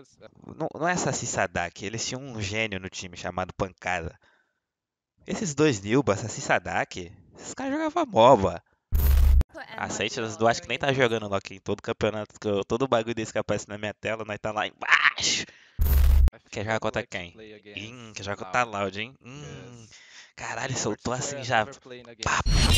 Não é Saci Sadak, eles tinham um gênio no time chamado Pancada. Esses dois Nilba, Saci Sadak, esses caras jogavam MOBA. A Sentinels do acho que nem tá jogando Loki em todo campeonato, todo bagulho desse que aparece na minha tela, nós tá lá embaixo. Quer jogar contra quem? Quer jogar contra a Loud, hein? Caralho, soltou assim já. Pá.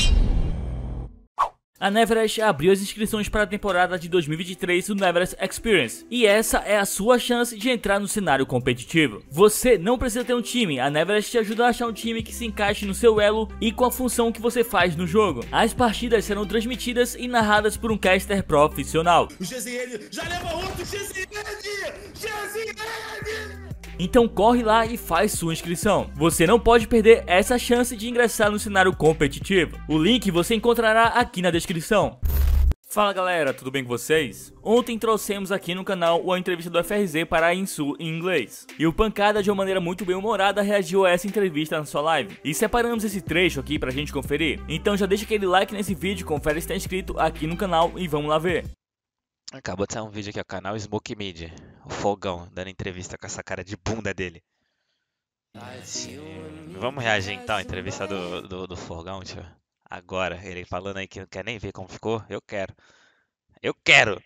A Neverest abriu as inscrições para a temporada de 2023 do Neverest Experience, e essa é a sua chance de entrar no cenário competitivo. Você não precisa ter um time, a Neverest te ajuda a achar um time que se encaixe no seu elo e com a função que você faz no jogo. As partidas serão transmitidas e narradas por um caster profissional. O GZN já leva outro GZN! Então corre lá e faz sua inscrição. Você não pode perder essa chance de ingressar no cenário competitivo. O link você encontrará aqui na descrição. Fala galera, tudo bem com vocês? Ontem trouxemos aqui no canal a entrevista do FRZ para a Insu em inglês. E o Pancada, de uma maneira muito bem humorada, reagiu a essa entrevista na sua live. E separamos esse trecho aqui pra gente conferir. Então já deixa aquele like nesse vídeo, confere se está inscrito aqui no canal e vamos lá ver. Acabou de sair um vídeo aqui, ó, canal Smoke Media. O Fogão dando entrevista com essa cara de bunda dele. Vamos reagir então à entrevista do Fogão, tio. Agora, ele falando aí que não quer nem ver como ficou. Eu quero. Eu quero!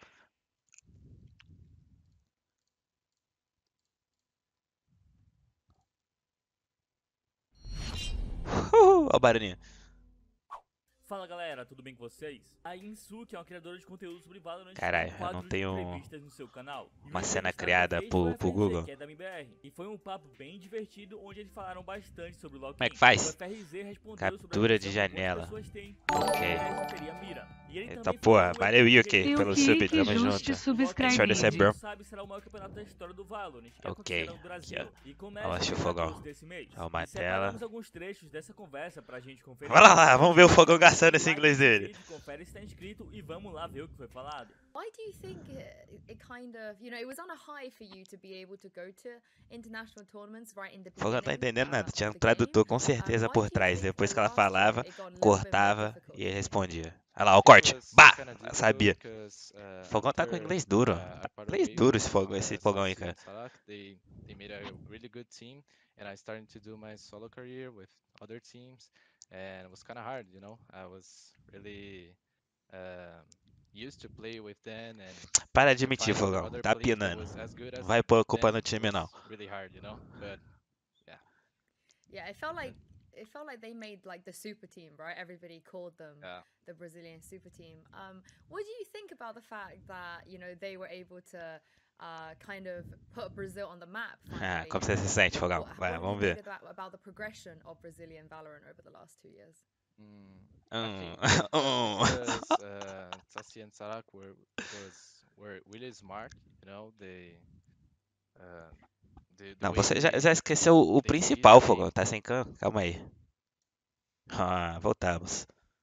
Olha o barulhinho. Fala galera, tudo bem com vocês? A Insu, que é uma criadora de conteúdo sobre Valorant, Caralho, tem um eu não quadro de tenho entrevistas no seu canal. uma E o cena entrevistado criada que fez foi o pro FRZ, Google. que é da MBR. E foi um papo bem divertido, onde eles falaram bastante sobre o Loki. Como é que faz? O FRZ respondeu Captura sobre de a janela. pessoas têm Ok. teria mira. E ele Eita também porra, falou valeu que Yuki pelo sub, tamo junto. Deixa eu descer, bro. sabe será o maior campeonato da história do Valorant, que Ok, acontecerá no Brasil. aqui, E Vamos começa assistir o no Fogão. 14 desse mês. Ó, uma E tela. separamos alguns trechos dessa conversa pra gente conferir. Vai lá, vamos ver o Fogão gastando esse inglês dele. Confere se tá inscrito e vamos lá ver o que foi falado. Why do you think it kind of, it was on a high for you to be able to go to international tournaments right in the beginning? Fogão não tá entendendo nada, tinha um of the tradutor game? com certeza Why por do you trás. think Depois the que ela last year falava, it got a little bit more cortava difficult? e ele respondia. Olha lá, ó, o corte. Bah! Sabia. Fogão tá com inglês duro. Tá com inglês duro esse fogão aí, cara. They made a really good team, and I started to do my solo career with other teams, and it was kind of hard, I was really used to play with them, and Para de to admitir, find Fogão. other Tá players that pinando. was as good Não as vai pôr a culpa them no time, não. was really hard, but Yeah, it felt like they made like the super team, right? Everybody called them the Brazilian super team. What do you think about the fact that they were able to kind of put Brazil on the map? Ah, Finally? como você se sente, Fogão? Vai, What do vamos you ver. think about the progression of Brazilian Valorant over the last 2 years? I think Saci and Sarak were really smart, the Não, way você they já esqueceu o they see principal, the Fogão. game. Tá sem can? Calma aí. Ah, voltamos.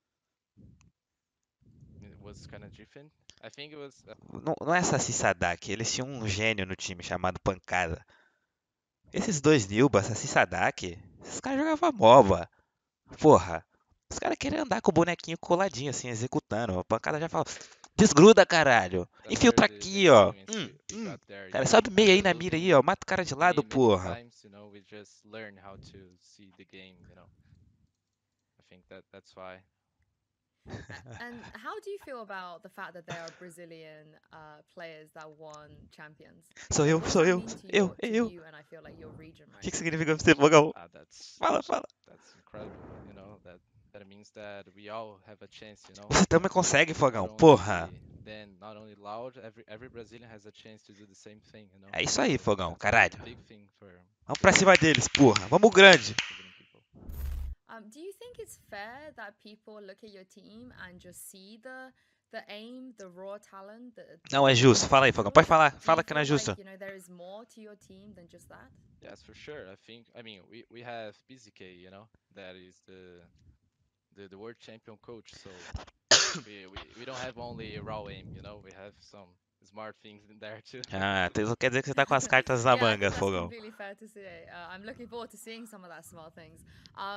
It was kind of different. I think it was Não é Saci Sadak, eles tinham um gênio no time chamado Pancada. Esses dois Nilba, Saci Sadak, esses caras jogavam MOBA. Porra. Os caras querem andar com o bonequinho coladinho, assim, executando. A Pancada já fala, desgruda, caralho. that's Infiltra where the aqui, ó. experience we got there, Cara, sobe meio aí na After mira aí, losing ó. Mata o cara de lado, many porra. times, we just learn how to see the game, I think that's why. And how do you feel about the fact that there are Brazilian players that won champions? Sou eu, What does sou that eu, mean to eu, to eu. you and I feel like your region O right que now? significa pra você, Fogão? That's Fala. incredible, that means that we all have a chance, Você também consegue, Fogão, Not porra. only then, not only Loud, every Brazilian has a chance to do the same thing, É isso aí, Fogão, That's a caralho. big thing for Vamos pra cima deles, porra. Vamos grande. Brazilian people. Do you think it's fair that people look at your team and just see the aim, the raw talent? Não é justo. Fala aí, Fogão. Pode falar. Fala que não é justo. There is more to your team than just that. Yes, for sure. We have PZK, that is the world champion coach. So we don't have only raw aim, we have some smart things in there too. Ah, isso quer dizer que você tá com as cartas na Yeah, I manga, think that's Fogão. completely fair to say. I'm looking forward to seeing some of that smart things.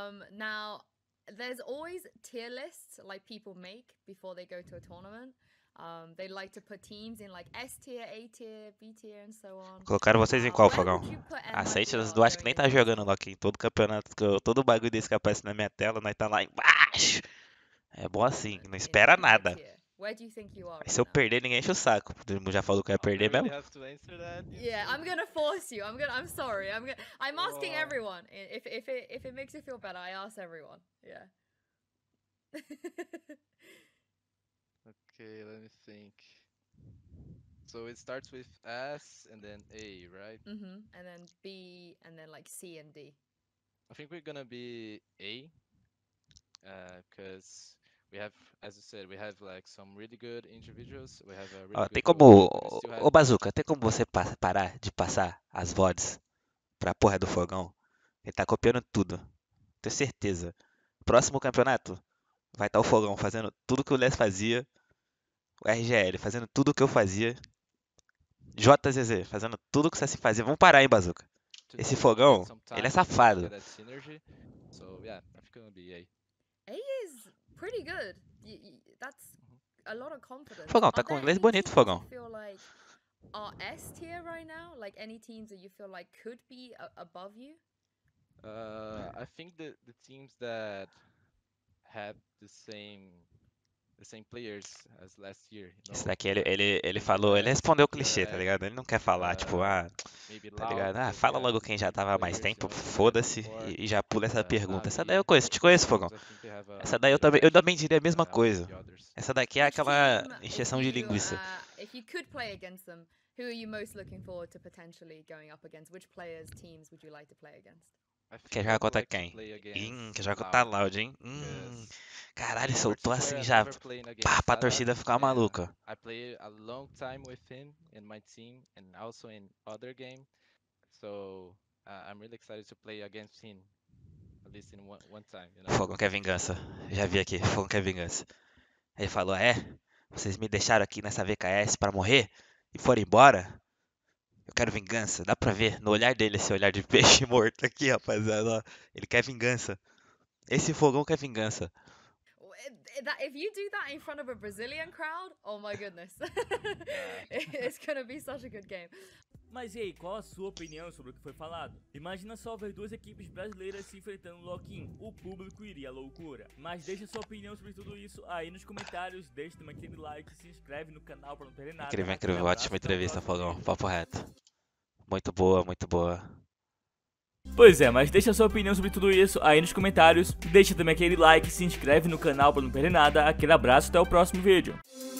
Now, there's always tier lists like people make before they go to a tournament. They like to put teams in like S tier, A tier, B tier, and so on. Colocaram vocês em qual, Where Fogão? would you put A Sentinels MIBR do acho que nem going tá against jogando them? Loki em todo campeonato, todo bagulho desse que aparece na minha tela, nós tá lá embaixo. É bom assim, não espera In nada. tier. Where do you think you are Aí right se eu now? perder, ninguém enche o saco. Todo mundo já falou que eu ia I perder really mesmo. have to answer that. Yeah, I'm gonna force you. I'm sorry. I'm asking Wow. everyone. If it makes you feel better, I ask everyone. Yeah. Okay, let me think. So it starts with S and then A, right? And then B, and then like C and D. I think we're gonna be A, because we have, as you said, we have like some really good individuals. We have a really Ó, good tem coach, como. but we still have Ô Bazuca, tem como você parar de passar as VODs pra porra do Fogão? Ele tá copiando tudo. Tenho certeza. Próximo campeonato vai estar o Fogão fazendo tudo que o Les fazia. O RGL fazendo tudo que eu fazia. JZZ fazendo tudo que você fazia. Vamos parar, hein, Bazuca? to Esse get Fogão, some ele é time to safado. get that synergy. So yeah, I think it's gonna be A. A is pretty good. That's a lot of confidence. Fogão, tá Are com there inglês any bonito, teams Fogão. you feel like are S tier right now? Like any teams that you feel like could be above you? I think the teams that have the same players as last year, you Esse know, daqui ele teams falou, ele that respondeu o were clichê, tá at, ligado? Ele não quer falar, tipo, maybe tá loud ligado? because they Fala have logo quem já good tava há mais players, tempo, you know, they had foda-se, before. e já pula essa pergunta. Essa daí Nami, eu conheço, te conheço, Fogão. Sentinels, I think they have a Essa daí eu better também matchup, diria a mesma with coisa. the others. Essa daqui é Which aquela team, encheção de linguiça. If you could play against them, who are you most looking forward to potentially going up against? Which players, teams would you like to play against? I think Quer I jogar would contra like to quem? play against Quer jogar contra a Loud, Loud, hein? because Caralho, in soltou particular, assim I'm já, never playing pá, against pra Sadak, torcida ficar and maluca. I play a long time with him in my team and also in other game, so I'm really excited to play against him, at least in one time, you know. Fogão quer vingança. Já vi aqui, Fogão quer vingança. Ele falou, vocês me deixaram aqui nessa VKS pra morrer e foram embora? Eu quero vingança. Dá pra ver no olhar dele esse olhar de peixe morto aqui, rapaziada. Ó. Ele quer vingança. Esse Fogão quer vingança. If you do that in front of a Brazilian crowd, oh my goodness. It's gonna be such a good game. Mas e aí, qual a sua opinião sobre o que foi falado? Imagina só ver duas equipes brasileiras se enfrentando no Lock-in, o público iria à loucura. Mas deixa sua opinião sobre tudo isso aí nos comentários, deixa também aquele like, se inscreve no canal pra não perder nada. Incrível, ótima entrevista, Fogão, papo reto. Muito boa, muito boa. Pois é, mas deixa sua opinião sobre tudo isso aí nos comentários, deixa também aquele like, se inscreve no canal pra não perder nada, aquele abraço, até o próximo vídeo.